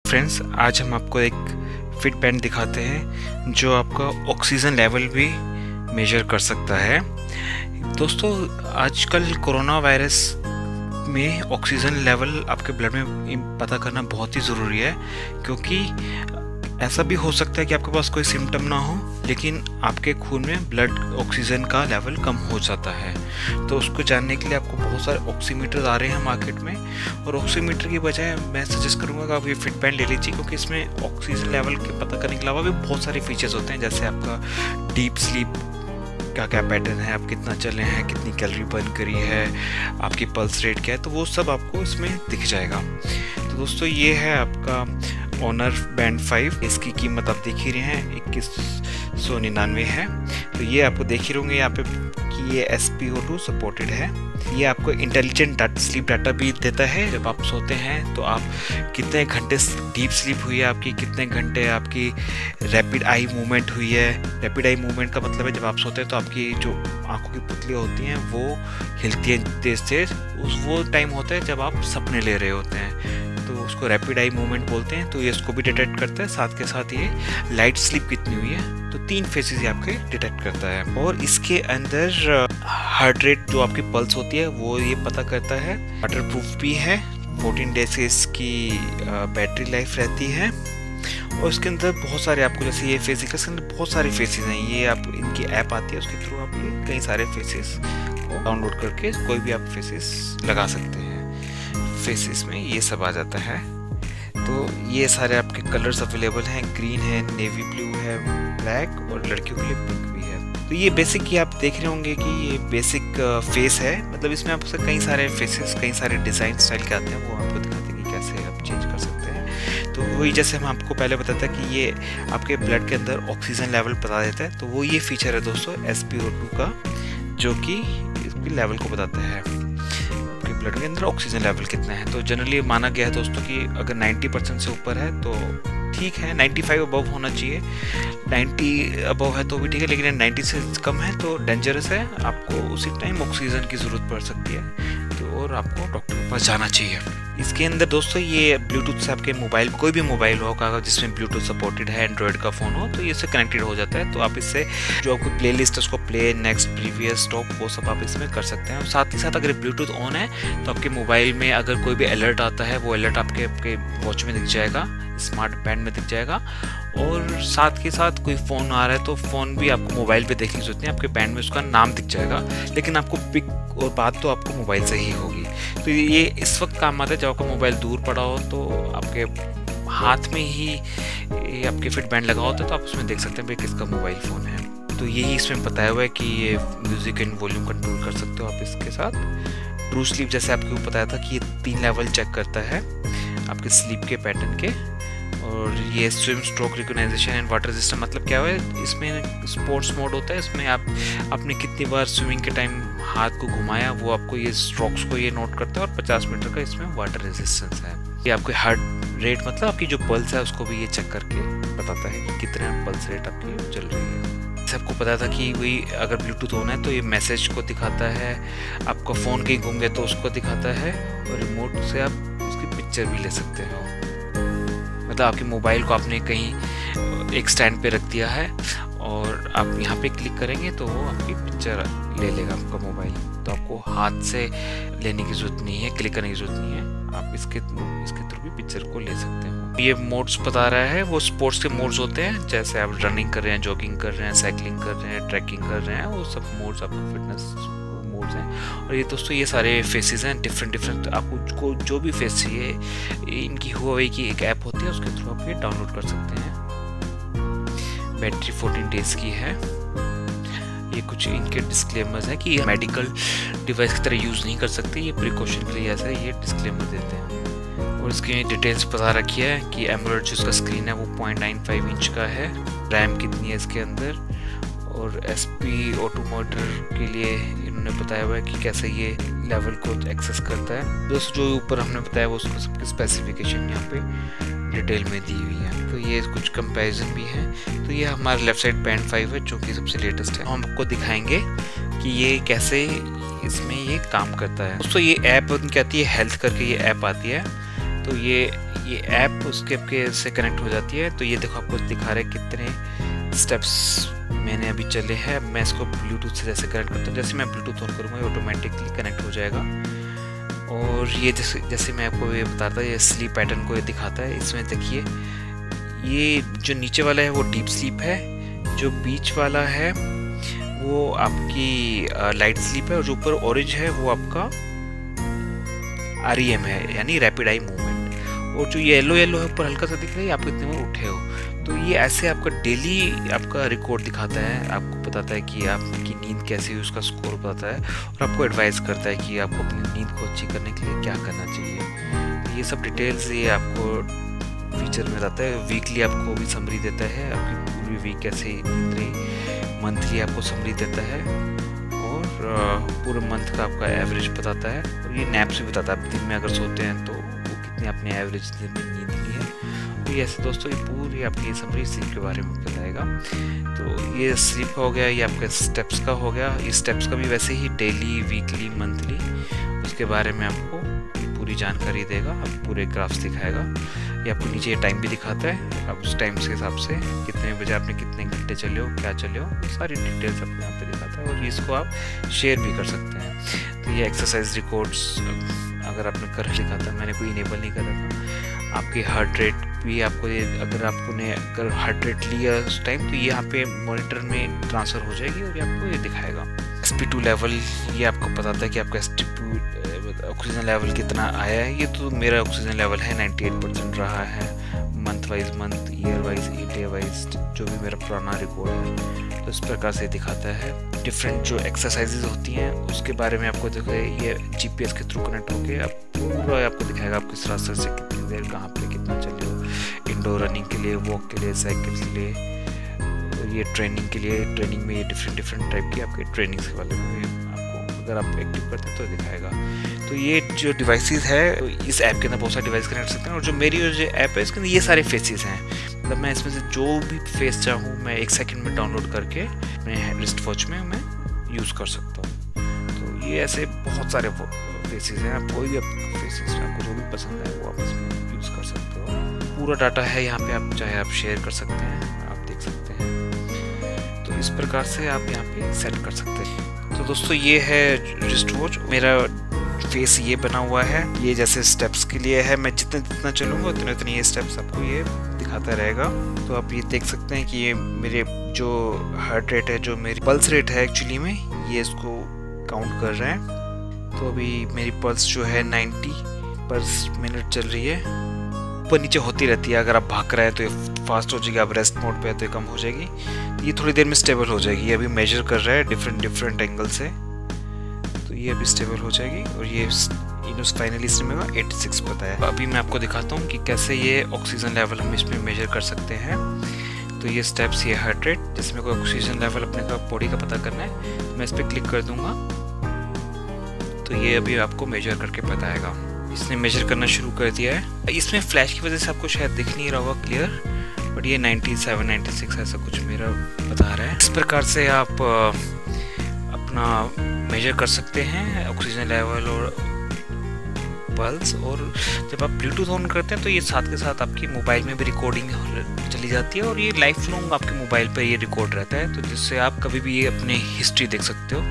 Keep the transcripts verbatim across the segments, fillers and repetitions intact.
Friends, आज हम आपको एक फिट बैंड दिखाते हैं जो आपका ऑक्सीजन लेवल भी मेजर कर सकता है। दोस्तों, आजकल कोरोना वायरस में ऑक्सीजन लेवल आपके ब्लड में पता करना बहुत ही ज़रूरी है, क्योंकि ऐसा भी हो सकता है कि आपके पास कोई सिम्टम ना हो लेकिन आपके खून में ब्लड ऑक्सीजन का लेवल कम हो जाता है। तो उसको जानने के लिए आपको बहुत सारे ऑक्सीमीटर आ रहे हैं मार्केट में, और ऑक्सीमीटर की बजाय मैं सजेस्ट करूंगा कि आप ये फिट बैंड ले लीजिए, क्योंकि इसमें ऑक्सीजन लेवल के पता करने के अलावा भी बहुत सारे फीचर्स होते हैं, जैसे आपका डीप स्लीप का क्या पैटर्न है, आप कितना चले हैं, कितनी कैलोरी बर्न करी है, आपकी पल्स रेट क्या है, तो वो सब आपको इसमें दिख जाएगा। तो दोस्तों, ये है आपका ऑनर बैंड फाइव। इसकी कीमत आप देख ही रहे हैं, इक्कीस सौ निन्यानवे है। तो ये आपको देख ही होंगे यहाँ पे कि ये S P O two supported है। ये आपको इंटेलिजेंट डाटा स्लीप डाटा भी देता है। जब आप सोते हैं तो आप कितने घंटे डीप स्लीप हुई है आपकी, कितने घंटे आपकी रैपिड आई मूवमेंट हुई है। रैपिड आई मूवमेंट का मतलब है जब आप सोते हैं तो आपकी जो आंखों की पुतलियाँ होती हैं वो हिलती हैं तेज तेज, उस वो टाइम होता है जब आप सपने ले रहे होते हैं, तो उसको रैपिड आई मूवमेंट बोलते हैं। तो ये इसको भी डिटेक्ट करता है, साथ के साथ ये लाइट स्लीप कितनी हुई है, तो तीन फेसेस ये आपके डिटेक्ट करता है। और इसके अंदर हार्ट रेट, जो आपकी पल्स होती है, वो ये पता करता है। वाटर प्रूफ भी है, फोर्टीन डेज से इसकी बैटरी लाइफ रहती है। और इसके अंदर बहुत सारे आपको, जैसे ये फेस दिखा, इसके अंदर बहुत सारे फेसेस हैं। ये आप इनकी ऐप आती है, उसके थ्रू आप ये कई सारे फेसेस को डाउनलोड करके कोई भी आप फेसेस लगा सकते हैं। फेसेस में ये सब आ जाता है। तो ये सारे आपके कलर्स अवेलेबल हैं, ग्रीन है, नेवी ब्लू है, ब्लैक, और लड़कियों के लिए पिंक भी है। तो ये बेसिक, ये आप देख रहे होंगे कि ये बेसिक फेस है, मतलब इसमें आपसे कई सारे फेसेस, कई सारे डिज़ाइन स्टाइल के आते हैं, वो आपको दिखाते हैं कि कैसे आप चेंज कर सकते हैं। तो वही जैसे हम आपको पहले बताया था कि ये आपके ब्लड के अंदर ऑक्सीजन लेवल बता देता है, तो वो ये फीचर है दोस्तों एस पी ओ टू का, जो कि इसके लेवल को बताता है ब्लड के अंदर ऑक्सीजन लेवल कितना है। तो जनरली माना गया है दोस्तों कि अगर नब्बे परसेंट से ऊपर है तो ठीक है, पचानवे अबव होना चाहिए, नब्बे अबव है तो भी ठीक है, लेकिन नब्बे से कम है तो डेंजरस है, आपको उसी टाइम ऑक्सीजन की ज़रूरत पड़ सकती है, तो और आपको डॉक्टर के पास जाना चाहिए। इसके अंदर दोस्तों ये ब्लूटूथ से आपके मोबाइल, कोई भी मोबाइल होगा जिसमें ब्लूटूथ सपोर्टेड है, एंड्रॉयड का फ़ोन हो, तो ये इससे कनेक्टेड हो जाता है। तो आप इससे जो आपको प्ले लिस्ट है उसको प्ले, नेक्स्ट, प्रीवियस, स्टॉप, वो सब आप इसमें कर सकते हैं। और साथ ही साथ अगर ब्लूटूथ ऑन है तो आपके मोबाइल में अगर कोई भी अलर्ट आता है, वो अलर्ट आपके आपके वॉच में दिख जाएगा, स्मार्ट बैंड में दिख जाएगा। और साथ के साथ कोई फ़ोन आ रहा है तो फ़ोन भी आपको मोबाइल पे देखने की जरूरत नहीं, आपके बैंड में उसका नाम दिख जाएगा, लेकिन आपको पिक और बात तो आपको मोबाइल से ही होगी। तो ये इस वक्त काम आता है जब आपका मोबाइल दूर पड़ा हो, तो आपके हाथ में ही ये आपके फिट बैंड लगा होता है, तो आप उसमें देख सकते हैं भाई किसका मोबाइल फ़ोन है। तो यही इसमें बताया हुआ है कि ये म्यूज़िक एंड वॉल्यूम कंट्रोल कर सकते हो आप इसके साथ। ट्रू स्लीप, जैसे आपको बताया था कि ये तीन लेवल चेक करता है आपके स्लीप के पैटर्न के। और ये swim stroke recognization and water system, मतलब क्या है, इसमें स्पोर्ट्स मोड होता है, इसमें आप आपने कितनी बार स्विमिंग के टाइम हाथ को घुमाया, वो आपको ये स्ट्रोक्स को ये नोट करता है। और पचास मीटर का इसमें वाटर रेजिस्टेंस है। ये आपके हार्ट रेट, मतलब आपकी जो पल्स है उसको भी ये चेक करके बताता है कि कितना पल्स रेट आपकी चल रही है। सबको पता था कि वही अगर ब्लूटूथ ऑन है तो ये मैसेज को दिखाता है, आपका फ़ोन कहीं घूम गया तो उसको दिखाता है, और रिमोट से आप उसकी पिक्चर भी ले सकते हो। मतलब आपके मोबाइल को आपने कहीं एक स्टैंड पे रख दिया है और आप यहाँ पे क्लिक करेंगे तो वो आपकी पिक्चर ले लेगा आपका मोबाइल, तो आपको हाथ से लेने की ज़रूरत नहीं है, क्लिक करने की ज़रूरत नहीं है, आप इसके इसके थ्रू भी पिक्चर को ले सकते हो। ये मोड्स बता रहा है, वो स्पोर्ट्स के मोड्स होते हैं, जैसे आप रनिंग कर रहे हैं, जॉगिंग कर रहे हैं, साइकिलिंग कर रहे हैं, ट्रैकिंग कर रहे हैं, वो सब मोड्स आपका फिटनेस मोड्स हैं। और ये दोस्तों ये सारे फेसेस हैं, डिफरेंट डिफरेंट, आपको जो भी फेस चाहिए, इनकी हुआवे की एक ऐप होती है, उसके थ्रू आप ये डाउनलोड कर सकते हैं। बैटरी फोर्टीन डेज की है। ये कुछ इनके डिस्क्लेमर्स हैं कि ये मेडिकल डिवाइस की तरह यूज़ नहीं कर सकते, ये प्रिकॉशन के लिए ऐसा ये डिस्क्लेमर देते हैं। और इसकी डिटेल्स बता रखी है कि एमोलेड जो इसका स्क्रीन है वो पॉइंट नाइन फाइव इंच का है, रैम कितनी है इसके अंदर, और एस पी ऑटोमोटर के लिए इन्होंने बताया हुआ है कि कैसे ये लेवल को एक्सेस करता है। दोस्तों, जो ऊपर हमने बताया वो उसको सबकी स्पेसिफिकेशन यहाँ पे डिटेल में दी हुई है। तो ये कुछ कंपैरिजन भी है। तो ये हमारा लेफ्ट साइड बैंड फाइव है, जो कि सबसे लेटेस्ट है। हम आपको दिखाएंगे कि ये कैसे इसमें ये काम करता है। दोस्तों, ये ऐप कहती है हेल्थ करके ये ऐप आती है। तो ये ये ऐप उसके आपके से कनेक्ट हो जाती है। तो ये देखो आपको दिखा रहे कितने स्टेप्स मैंने अभी चले हैं। मैं इसको ब्लूटूथ से जैसे कनेक्ट करता हूँ, जैसे मैं ब्लूटूथ ऑन करूँगा ये ऑटोमेटिकली कनेक्ट हो जाएगा। और ये जैसे जैसे मैं आपको ये बता रहा था, ये स्लीप पैटर्न को ये दिखाता है। इसमें देखिए ये जो नीचे वाला है वो डीप स्लीप है, जो बीच वाला है वो आपकी लाइट स्लीप है, और जो ऊपर ऑरेंज है वो आपका आर ई एम है, यानी रैपिड आई मूवमेंट। और जो येलो येलो है ऊपर हल्का सा दिख रहा है, आप कितने बार उठे हो। तो ये ऐसे आपका डेली आपका रिकॉर्ड दिखाता है, आपको बताता है कि आपकी नींद कैसी हुई, उसका स्कोर बताता है, और आपको एडवाइस करता है कि आपको अपनी नींद को अच्छी करने के लिए क्या करना चाहिए। तो ये सब डिटेल्स ये आपको फीचर में रहता है। वीकली आपको भी समरी देता है, आपकी पूरी वीक कैसे नींद रही, मंथली आपको समरी देता है, और पूरे मंथ का आपका एवरेज बताता है। और ये नैप्स भी बताता है, दिन में अगर सोते हैं तो वो कितने अपने एवरेज दिन में नींद ली है। तो ये ऐसे दोस्तों ये पूरी आपकी समरी स्लीप के बारे में बताएगा। तो ये स्लीप का हो गया, ये आपके स्टेप्स का हो गया। ये स्टेप्स का भी वैसे ही डेली, वीकली, मंथली उसके बारे में आपको पूरी जानकारी देगा, आप पूरे ग्राफ्स दिखाएगा। ये आपको नीचे टाइम भी दिखाता है, आप उस टाइम के हिसाब से कितने बजे आपने कितने घंटे चले हो, क्या चले हो, सारी डिटेल्स आपको यहाँ पे दिखाता है। और इसको आप शेयर भी कर सकते हैं। तो ये एक्सरसाइज रिकॉर्ड्स अगर आपने कर लिखा था, मैंने कोई इनेबल नहीं करा था। आपकी हार्ट रेट भी आपको ये, अगर आपको ने अगर हार्ट रेट लिया उस टाइम, तो ये यहाँ पे मॉनिटर में ट्रांसफ़र हो जाएगी और ये आपको ये दिखाएगा। एस पी टू लेवल ये आपको बताता है कि आपका S T two oxygen level कितना आया है। ये तो मेरा ऑक्सीजन लेवल है अट्ठानवे परसेंट रहा है, month wise month, year wise day wise, जो भी मेरा पुराना रिकॉर्ड है। तो इस प्रकार से दिखाता है। डिफरेंट जो एक्सरसाइजेज होती हैं उसके बारे में आपको देखो, ये जी पी एस के थ्रू कनेक्ट होकर आप पूरा आपको दिखाएगा, आप किस रास्ते से कितनी देर कहाँ पे कितना चले हो, इंडोर रनिंग के लिए, वॉक के लिए, साइकिल के लिए, और ये ट्रेनिंग के लिए। ट्रेनिंग में ये डिफरेंट डिफरेंट टाइप की आपके ट्रेनिंग्स के बारे में आपको, अगर आप एक्टिव करते हैं तो दिखाएगा। तो ये जो डिवाइसेस है, इस ऐप के अंदर बहुत सारे डिवाइस कनेक्ट कर सकते हैं। और जो मेरी जो ऐप है इसके अंदर ये सारे फेसेस हैं, मतलब मैं इसमें से जो भी फेस चाहूँ मैं एक सेकंड में डाउनलोड करके अपने रिस्ट वॉच में मैं यूज़ कर सकता हूँ। तो ये ऐसे बहुत सारे फेसेस हैं, आप कोई भी फेसेस आपको जो भी पसंद है वो आप इसमें यूज़ कर सकते हो। पूरा डाटा है यहाँ पे, आप चाहे आप शेयर कर सकते हैं, आप देख सकते हैं। तो इस प्रकार से आप यहाँ पे सेट कर सकते हैं। तो दोस्तों ये है रिस्ट वॉच, मेरा फेस ये बना हुआ है, ये जैसे स्टेप्स के लिए है, मैं जितना जितना चलूँगा उतने उतने ये स्टेप्स आपको ये दिखाता रहेगा। तो आप ये देख सकते हैं कि ये मेरे जो हार्ट रेट है, जो मेरी पल्स रेट है एक्चुअली में, ये इसको काउंट कर रहे हैं। तो अभी मेरी पल्स जो है नब्बे पर मिनट चल रही है, ऊपर नीचे होती रहती है। अगर आप भाग रहे हैं तो ये फास्ट हो जाएगी, आप रेस्ट मोड पे है तो ये कम हो जाएगी, ये थोड़ी देर में स्टेबल हो जाएगी। ये अभी मेजर कर रहा है डिफरेंट डिफरेंट एंगल से, तो ये अभी स्टेबल हो जाएगी। और ये इनस फाइनली इसमें छियासी बताया। अभी मैं आपको दिखाता हूँ कि कैसे ये ऑक्सीजन लेवल हम इसमें मेजर कर सकते हैं। तो ये स्टेप्स, ये हार्ट रेट, जिसमें कोई ऑक्सीजन लेवल अपने का बॉडी का पता करना है, मैं इस पर क्लिक कर दूंगा तो ये अभी आपको मेजर करके बताएगा। इसने मेजर करना शुरू कर दिया है। इसमें फ्लैश की वजह से आपको शायद दिख नहीं रहा होगा क्लियर, बट ये सत्तानवे, छियानवे ऐसा कुछ मेरा बता रहा है। इस प्रकार से आप अपना मेजर कर सकते हैं ऑक्सीजन लेवल और पल्स। और जब आप ब्लूटूथ ऑन करते हैं तो ये साथ के साथ आपकी मोबाइल में भी रिकॉर्डिंग चली जाती है, और ये लाइफ लॉन्ग आपके मोबाइल पर ये रिकॉर्ड रहता है, तो जिससे आप कभी भी ये अपनी हिस्ट्री देख सकते हो।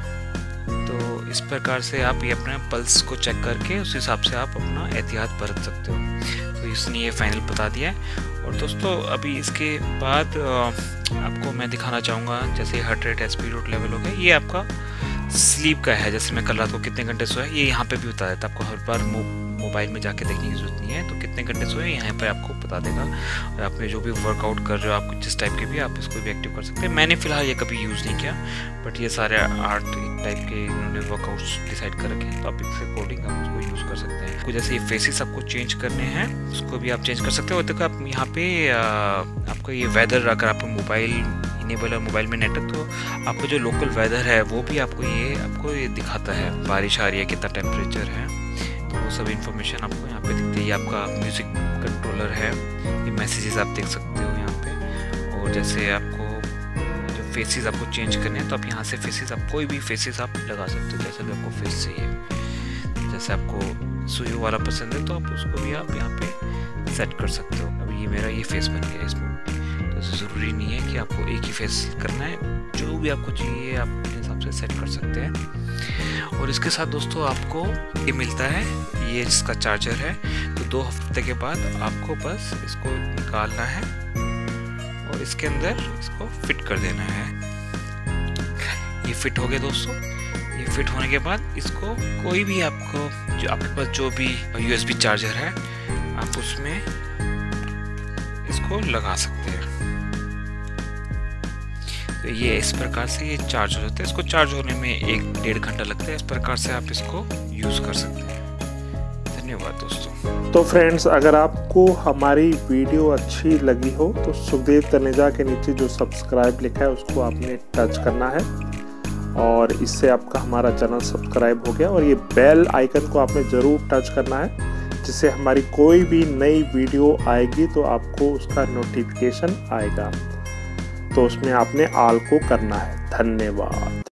तो इस प्रकार से आप ये अपने पल्स को चेक करके उस हिसाब से आप अपना एहतियात बरत सकते हो। तो इसने ये फाइनल बता दिया है। और दोस्तों अभी इसके बाद आपको मैं दिखाना चाहूँगा, जैसे heart rate, S P two level हो गया, ये आपका स्लीप का है। जैसे मैं कल रात को कितने घंटे सोया, ये यहाँ पे भी बता देता है। आपको हर बार मो, मोबाइल में जाके देखने की जरूरत नहीं है। तो कितने घंटे सोए यहाँ पे आपको बता देगा। और आपने जो भी वर्कआउट कर रहे हो, आप जिस टाइप के भी, आप इसको भी एक्टिव कर सकते हैं। मैंने फिलहाल ये कभी यूज़ नहीं किया, बट ये सारे आठ टाइप के इन्होंने वर्कआउट्स डिसाइड कर रखे हैं, तो आप इसके अकॉर्डिंग आप उसको यूज़ कर सकते हैं। कुछ जैसे ये फेसेस आपको चेंज करने हैं, उसको भी आप चेंज कर सकते हो। देखो आप यहाँ पे आपको ये वेदर, अगर आपको मोबाइल इनेबल है, मोबाइल में नेटवर्क, तो आपको जो लोकल वेदर है वो भी आपको ये आपको ये दिखाता है। बारिश आ रही है, कितना टेम्परेचर है, तो वो सब इन्फॉर्मेशन आपको यहाँ पे दिखती है। ये आपका म्यूज़िक कंट्रोलर है, ये मैसेजेस आप देख सकते हो यहाँ पे। और जैसे आपको जो फेसेस आपको चेंज करने हैं, तो आप यहाँ से फेसेस, आप कोई भी फेसेस आप लगा सकते हो, जैसे भी आपको फेस चाहिए। जैसे आपको सुई वाला पसंद है तो आप उसको भी आप यहाँ पे सेट कर सकते हो। अब ये मेरा ये फेस बन गया इसमें, तो ज़रूरी नहीं है कि आपको एक ही फेस करना है, जो भी आपको चाहिए आप अपने हिसाब से सेट कर सकते हैं। और इसके साथ दोस्तों आपको ये मिलता है, ये इसका चार्जर है। तो दो हफ्ते के बाद आपको बस इसको निकालना है और इसके अंदर इसको फिट कर देना है। ये फिट हो गया दोस्तों। ये फिट होने के बाद इसको कोई भी आपको जो आपके पास जो भी यूएसबी चार्जर है आप उसमें इसको लगा सकते हैं। तो ये इस प्रकार से ये चार्ज हो जाता है। इसको चार्ज होने में एक डेढ़ घंटा लगता है। इस प्रकार से आप इसको यूज़ कर सकते हैं। धन्यवाद दोस्तों। तो फ्रेंड्स, अगर आपको हमारी वीडियो अच्छी लगी हो तो सुखदेव तनेजा के नीचे जो सब्सक्राइब लिखा है उसको आपने टच करना है और इससे आपका हमारा चैनल सब्सक्राइब हो गया। और ये बेल आइकन को आपने ज़रूर टच करना है, जिससे हमारी कोई भी नई वीडियो आएगी तो आपको उसका नोटिफिकेशन आएगा। तो उसमें आपने ऑल को करना है। धन्यवाद।